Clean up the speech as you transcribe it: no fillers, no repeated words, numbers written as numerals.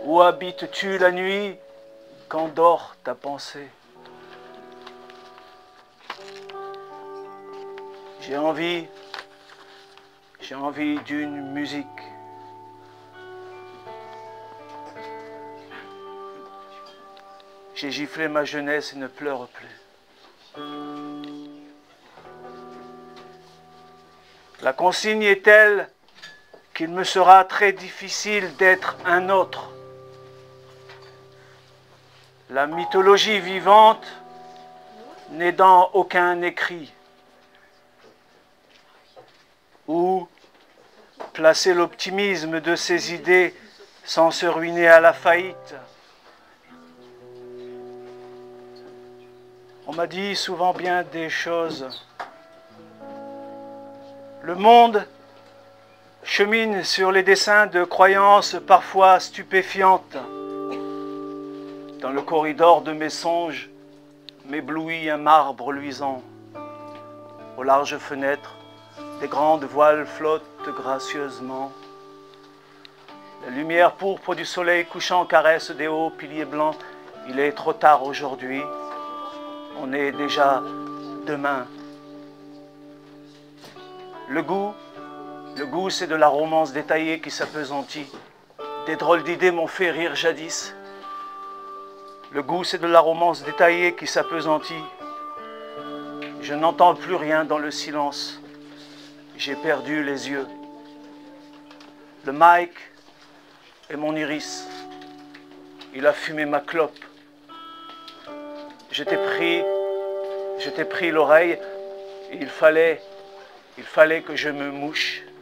Où habites-tu la nuit quand dort ta pensée? J'ai envie d'une musique. J'ai giflé ma jeunesse et ne pleure plus. La consigne est telle qu'il me sera très difficile d'être un autre. La mythologie vivante n'est dans aucun écrit. Où placer l'optimisme de ses idées sans se ruiner à la faillite? On m'a dit souvent bien des choses. Le monde chemine sur les dessins de croyances parfois stupéfiantes. Dans le corridor de mes songes m'éblouit un marbre luisant. Aux larges fenêtres, des grandes voiles flottent gracieusement. La lumière pourpre du soleil couchant caresse des hauts piliers blancs. Il est trop tard aujourd'hui. On est déjà demain. Le goût, c'est de la romance détaillée qui s'appesantit. Des drôles d'idées m'ont fait rire jadis. Le goût, c'est de la romance détaillée qui s'appesantit. Je n'entends plus rien dans le silence. J'ai perdu les yeux. Le mic est mon iris. Il a fumé ma clope. Je t'ai pris l'oreille. Il fallait que je me mouche.